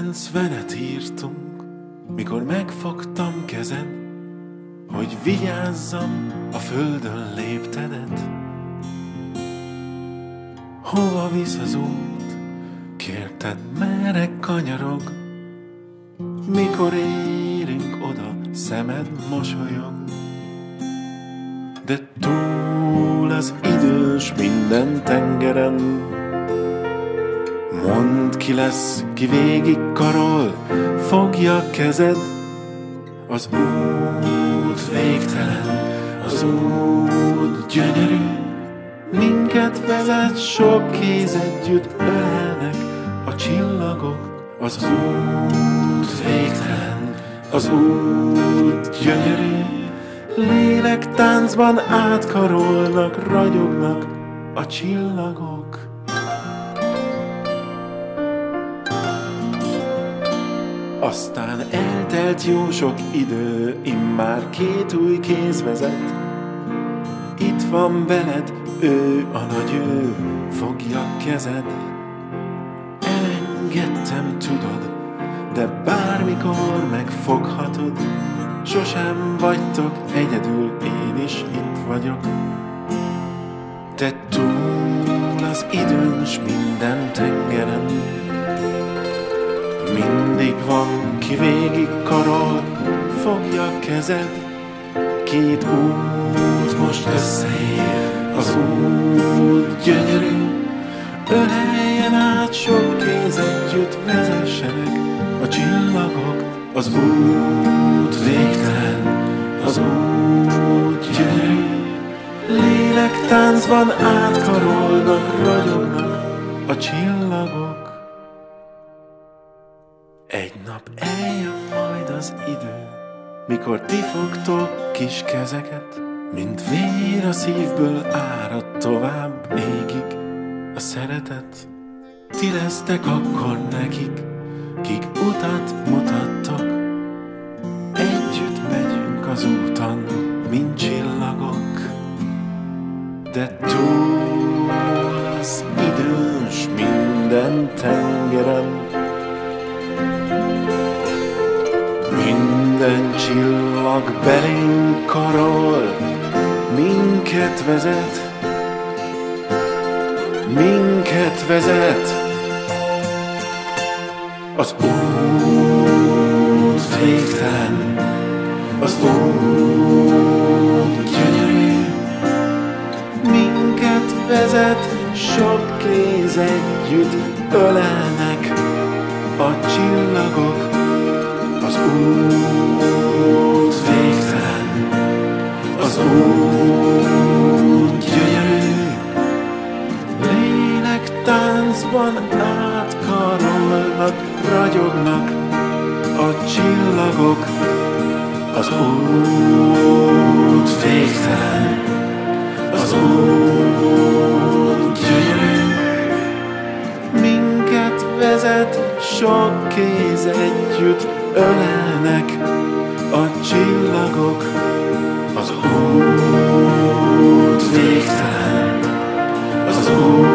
90-et írtunk, mikor megfogtam kezed, hogy vigyázzam a földön léptedet. Hova visz az út? Kérted, merre kanyarog? Mikor érünk oda, szemed mosolyog. De túl az idős minden tengeren. Mondd, ki lesz, ki végig karol, fogja kezed. Az út végtelen, az út gyönyörű, minket vezet, sok kéz együtt ölelnek a csillagok. Az út végtelen, az út gyönyörű, lélektáncban átkarolnak, ragyognak a csillagok. Aztán eltelt jó sok idő, immár két új kéz vezet. Itt van veled, ő a nagy ő, fogja kezed. Elengedtem, tudod, de bármikor megfoghatod. Sosem vagytok egyedül, én is itt vagyok. Te túl az időn s minden tengeren. Mindig van, ki végig karol, fogja kezed. Két út most összeér, az út gyönyörű. Öleljen át, sok kéz együtt vezessenek a csillagok. Az út végtelen, az út gyönyörű, lélektáncban átkarolnak, ragyognak a csillagok. Egy nap eljön majd az idő, mikor ti fogtok kis kezeket, mint vér a szívből árad tovább égig a szeretet. Ti lesztek akkor nekik, kik utat mutattok. Együtt megyünk az úton, mint csillagok. De túl az időn s minden tengeren. Minden csillag belénk karol, minket vezet, minket vezet. Az út végtelen, az út gyönyörű, minket vezet, sok kéz együtt ölelnek a csillagok. Az út végtelen, az út gyönyörű, lélektáncban átkarolnak, ragyognak a csillagok. Az út végtelen, az út gyönyörű, minket vezet, sok kéz együtt ölelnek a csillagok. Az út végtelen, az út